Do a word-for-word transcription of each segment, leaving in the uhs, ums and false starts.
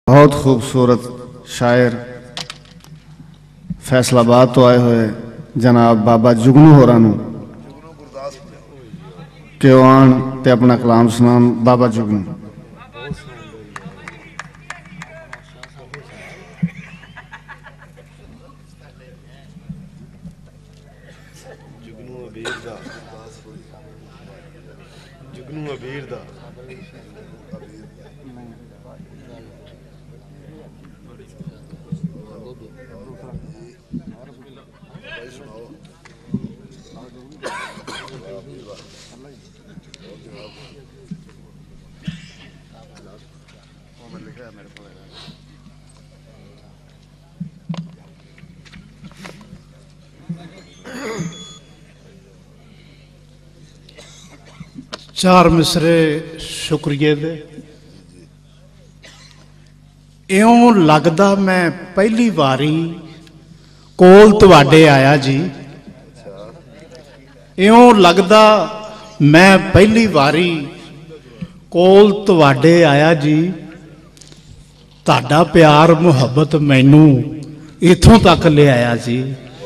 बहुत खूबसूरत शायर फैसलाबाद तो आए हुए जनाब बाबा जुगनू होरां नूं कि वो आन ते अपना कलाम सुनान। बाबा जुगनू जुगनू अबीर दा चार मिसरे शुक्रिए दे। इउं लगदा मैं पहली वारी कोल तुहाडे आया जी। इउं लगदा मैं पहली वारी कोल तुहाडे आया जी। तुहाडा प्यार मुहब्बत मैनू इथों तक ले आया जी।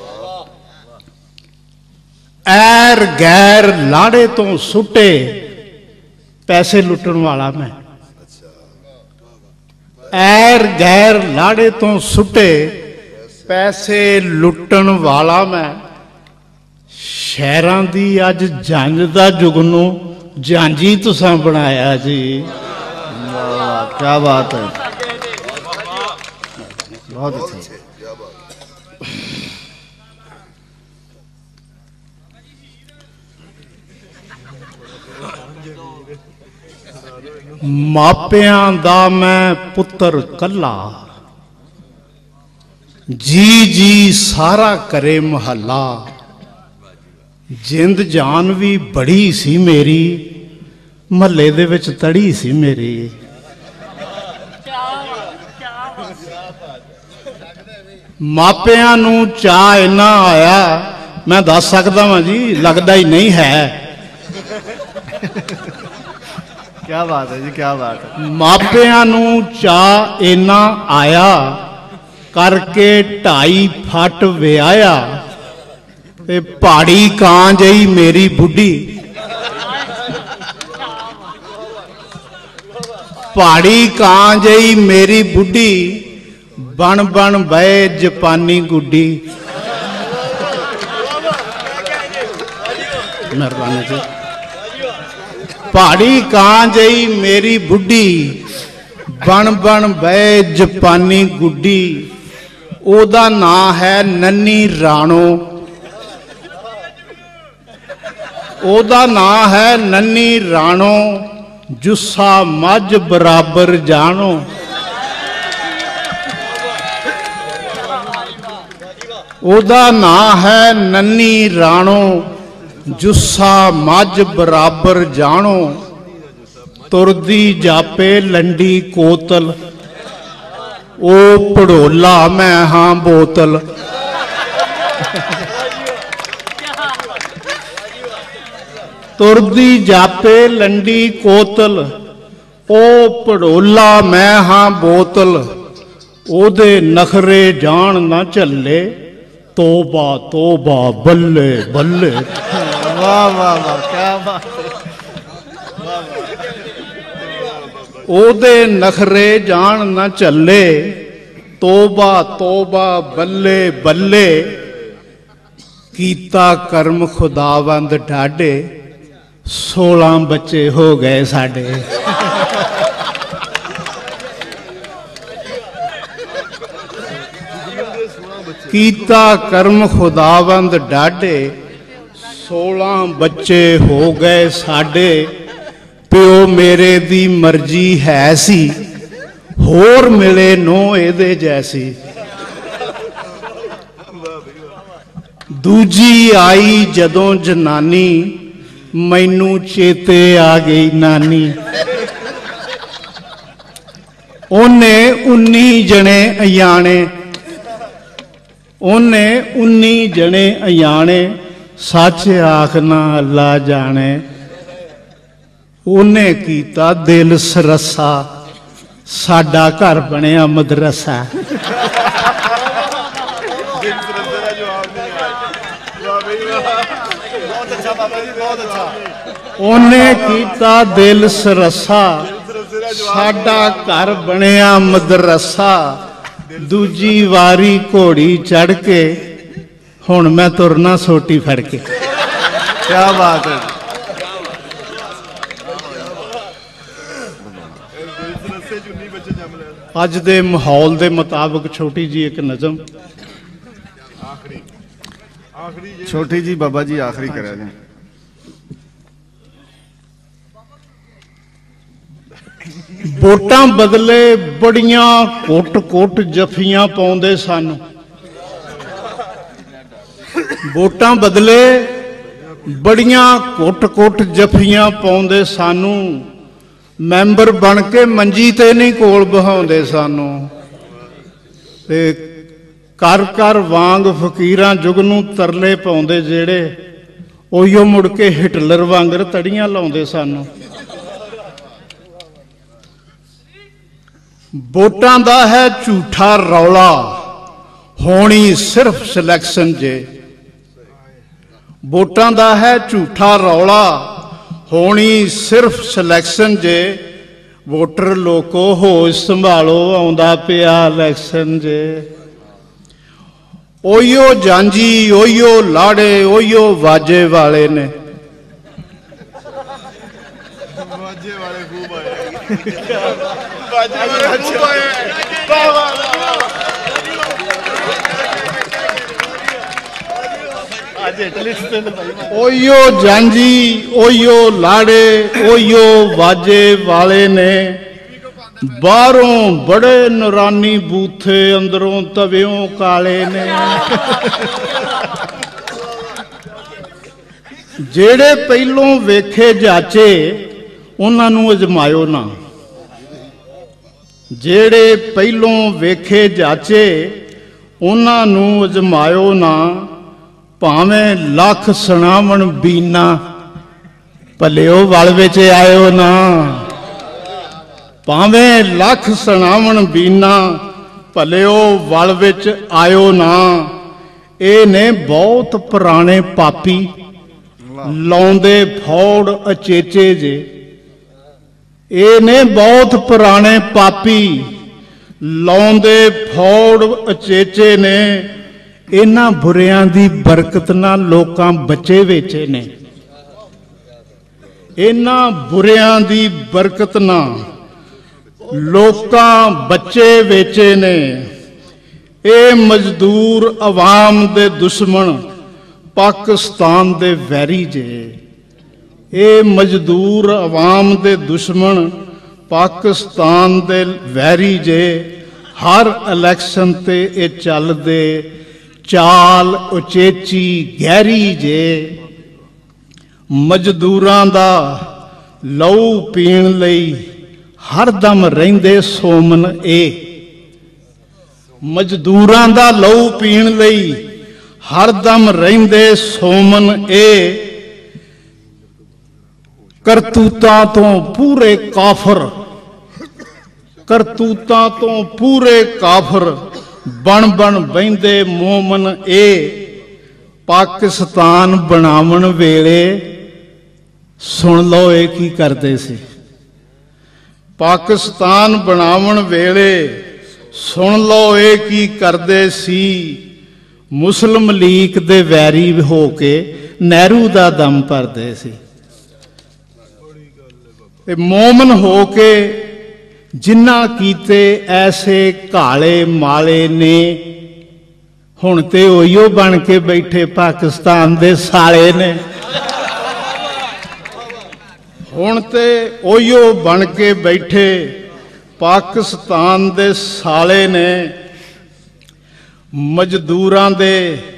ऐर गैर लाड़े तो सुटे पैसे लुटन वाला मैं। ऐर गैर लाड़े तो सुटे पैसे लुटन वाला मैं। शहरां दी अज जंज दा जुगनू झांझी तुसां बनाया जी। क्या बात है, बहुत अच्छा। मापियां दा मैं पुत्र कला जी जी सारा करे महला। जिंद जान भी बड़ी सी मेरी महल्ले दे विच तड़ी सी मेरी। मापियां नूं चाह इन्ना आया मैं दस सकदा वां जी, लगदा ही नहीं है। क्या बात है जी, क्या बात है। मापियां नूं चाह इन्ना आया करके ढाई फट विआया। ते पहाड़ी कां जई मेरी बुढ़ी, पहाड़ी कां जई मेरी बुढ़ी बन बन बहे जापानी गुड्डी। मेहरबानी जी। पहाड़ी कां जई मेरी बुढ़ी बन बन बहे जापानी गुड्डी। ओदा नां है नन्नी राणो। ओदा नां है नन्नी राणो। जुस्सा मझ बराबर जानो। ओदा नां है नन्नी राणो। जुस्सा मझ बराबर जानो। तुरदी जापे लंडी कोतल। ओ पड़ोला मैं हां बोतल। तुरदी जापे लंडी कोतल। ओ पड़ोला मैं हां बोतल। ओदे नखरे जान ना झल्ले। तोबा तोबा बल्ले बल्ले। वाह वाह वाह, क्या बात है। ओदे नखरे जान न चले। तोबा तोबा बल्ले बल्ले। कीता कर्म खुदावंद ढाडे। सोलह बच्चे हो गए साडे। कीता कर्म खुदावंद ढाडे। सोलह बच्चे हो गए साडे। प्यो मेरे दी मर्जी है सी। होर मिले नो एदे जैसी। दूजी आई जदों जनानी। मैनू चेते आ गई नानी। ओने उन्नी जने अयाने। ओने उन्नी जने अयाने। सच आखना अल्लाह जाने। उन्हें कीता दिल सरसा। साडा घर बनिया मदरसा। ओने कीता दिल सरसा, साडा घर बनिया मदरसा। दूजी वारी घोड़ी चढ़ के हुण मैं तुरना सोटी फड़ के। क्या बात है। अज दे माहौल दे मुताबिक छोटी जी एक नज़म। छोटी जी बाबा जी आखिरी करा दें। वोटां बदले बड़ियां कुट कुट जफियां पाउंदे सन। वोटां बदले बड़ियां कुट कुट जफियां पाउंदे सानू। मैंबर बन के मंजी ते नहीं कोल बहाउंदे सानू। ते कर कर वांग फकीरां जुगनू तरले पाउंदे जेड़े, ओहियो मुड़ के हिटलर वांगर तड़ियां लाउंदे सानू। वोटां दा है झूठा रौला, होनी सिर्फ सिलैक्शन जे। वोटां दा है झूठा रौला, होनी सिर्फ सिलैक्शन जे। वोटर लोको होश संभालो, आउंदा पिया इलैक्शन जे। ओहियो जांजी ओहियो लाड़े ओहियो वाजे वाले ने। वाजे वाले खूब आए। वाजे वाले खूब आए। वाह वाह वाह। ओहियो जांजी ओहियो लाड़े ओहियो वाजे वाले ने। बाहरों बड़े नूरानी बूथे, अंदरों तवियों काले ने। जेड़े पहलों वेखे जाचे उन्हां नूं अजमायो ना। जेड़े पहलों वेखे जाचे उन्हां नूं अजमायो ना। भावें लख सुनावण बीना, भलिओ वल विच आयो ना। भावें लख सुनावण बीना, भलिओ वल विच आयो ना। ये ने बहुत पुराने पापी, लाउंदे फौड़ अचेचे जे। ये ने बहुत पुराने पापी, लाउंदे फौड़ अचेचे ने। इन्हां बुरियां दी बरकत नाल लोकां बचे वेचे ने। इन्हां बुरियां दी बरकत नाल लोकां बचे वेचे ने। ए मजदूर अवाम दे दुश्मन, पाकिस्तान दे वैरी जे। ए मजदूर अवाम दे दुश्मन, पाकिस्तान दे वैरी जे। हर इलैक्शन ते ए चलदे चाल उचेची गहरी जे। मजदूरां दा लहू पीण लई हरदम रहिंदे सोमन ए। मजदूरां दा लहू पीण लई हरदम रहिंदे सोमन ए। करतूतां तो पूरे काफर, करतूतां तो पूरे काफर, बन बन बहिंदे मोमन ए। पाकिस्तान बनावन वेले सुन लो ये की करते सी। पाकिस्तान बनावन वेले सुन लो ये की करते सी। मुस्लिम लीग दे वैरी हो के नेहरू दा दम भरदे सी। मोमन हो के जिन्ना कीते ऐसे काले माले ने, हुण ते ओहियो बन के बैठे पाकिस्तान दे साले ने। हुण ते ओहियो बन के बैठे पाकिस्तान दे साले ने। मजदूरां दे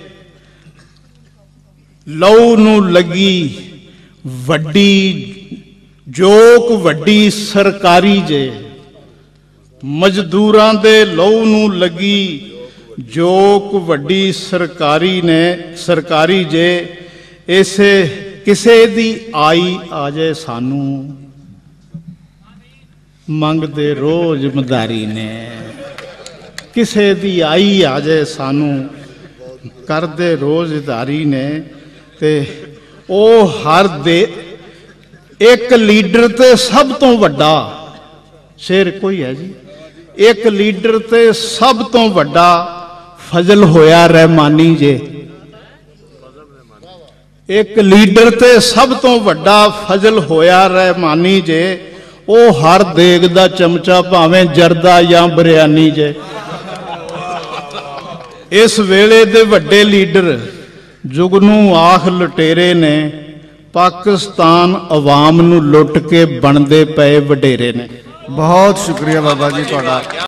लहू नूं लगी वड्डी जोक, वड्डी सरकारी जे। मजदूरां दे लहू नूं लगी जोक, वड्डी सरकारी ने सरकारी जे। इसे किसे दी आई आ जाए सानू। ਮੰਗਦੇ ਰੋਜ਼ ਮਦਾਰੀ ਨੇ। ਕਿਸੇ ਦੀ ਆਈ ਆ ਜਾਏ ਸਾਨੂੰ ਕਰਦੇ ਰੋਜ਼ ਉਧਾਰੀ ਨੇ। ਤੇ ਉਹ ਹਰ ਦੇ ਇੱਕ ਲੀਡਰ ਤੇ ਸਭ ਤੋਂ ਵੱਡਾ ਸ਼ੇਰ ਕੋਈ ਹੈ ਜੀ, ਇੱਕ ਲੀਡਰ ਤੇ ਸਭ ਤੋਂ ਵੱਡਾ ਫਜ਼ਲ ਹੋਇਆ ਰਹਿਮਾਨੀ ਜੇ। ਇੱਕ ਲੀਡਰ ਤੇ ਸਭ ਤੋਂ ਵੱਡਾ ਫਜ਼ਲ ਹੋਇਆ ਰਹਿਮਾਨੀ ਜੇ। ਉਹ ਹਰ ਦੇਗ ਦਾ ਚਮਚਾ ਭਾਵੇਂ ਜਰਦਾ ਜਾਂ ਬਿਰਿਆਨੀ ਜੇ। ਇਸ ਵੇਲੇ ਦੇ ਵੱਡੇ ਲੀਡਰ ਜੁਗਨੂ ਆਖ ਲੁਟੇਰੇ ਨੇ, ਪਾਕਿਸਤਾਨ ਅਵਾਮ ਨੂੰ ਲੁੱਟ ਕੇ ਬਣਦੇ ਪਏ ਵਡੇਰੇ ਨੇ। ਬਹੁਤ ਸ਼ੁਕਰੀਆ ਬਾਬਾ ਜੀ ਤੁਹਾਡਾ।